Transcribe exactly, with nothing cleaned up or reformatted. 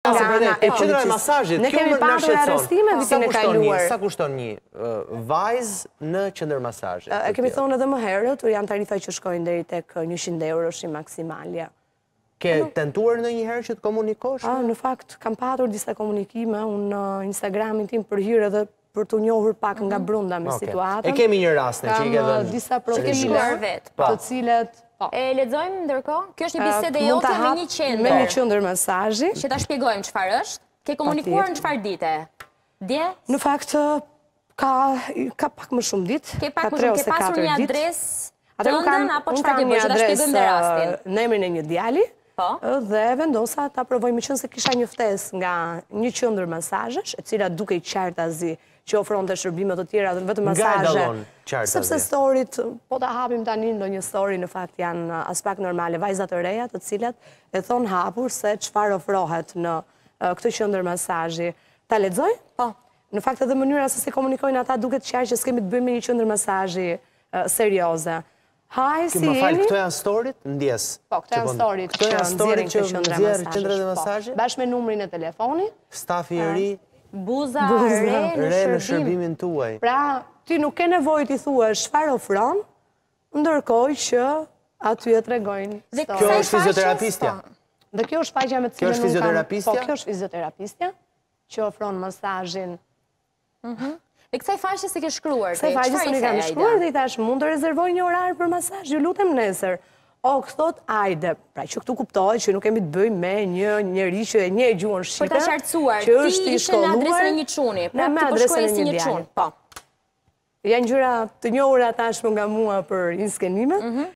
E qendra e masazhit, ne kemi patur arrestime vitin e kaluar. Sa kushton një vajzë në qendër masazhi? E kemi thonë edhe më herët, janë tarifa që shkojnë deri tek njëqind euro shi maksimalja. Ke tentuar ndonjëherë që të komunikosh? Në fakt, kam patur disa komunikime, unë Instagramin tim për hir edhe për të njohur pak nga brenda me situatën. E kemi një rast në që i ke dhënë. Kam disa profile të cilet... E lexojmë ndërkohë, kjo është një bisedë jote me një qendër. Me një qendër masazhi. Që ta shpjegojmë çfarë është. Ke komunikuar në çfarë dite? Dje? Në fakt, ka pak më shumë ditë. Ke pak më shumë, ke pasur një adresë tëndën, apo çfarë ke bërë, që ta shpjegojmë dhe rastin? Në emrin e një djali, dhe vendosa ta provoj, më qenë se kisha një ftesë nga një qendër masazhesh, e cila dukej qartazi që ofronte shërbime të tjera dhe vetëm masazhe. Sepse storit, po ta hapim tani ndonjë story, në fakt janë as pak normale, vajza të reja të cilat e thon hapur se çfarë ofrohet në këtë qendër masazhi. Ta lexoj? Po. Në fakt edhe mënyra se si komunikojnë ata duket qartë që s'kemi të bëjmë me një qendër masazhi serioze. Haj, si jeni? Më fal, këto janë storit? Ndjes. Po, këto janë storit që nxjerrin këtë qendër masazhi. Bashkë me numrin e telefonit. Stafi i ri. Buza, re në shërbimin tuaj. Pra, ti nuk ke nevojë t'i thuash çfarë ofron, ndërkohë që aty e tregojnë. Kjo është fizioterapistja. Dhe kjo është faqja me të cilën Kjo është fizioterapistja? Po, kjo është fizioterapistja që ofron masazhin. Dhe kësaj faqe se ke shkruar? Kësaj faqe se ne kam shkruar dhe i thash, mund të rezervoj një orar për masazh, ju lutem nesër. O, këthot, ajde, pra që këtu kuptohet që nuk kemi të bëjmë me një njeri që e një e gjuhën shqipe. Për të qartësuar, ti ishe në adresën e një quni, pra të përshkoj e si një quni. Janë gjëra të njohura tashmë nga mua për inskenime,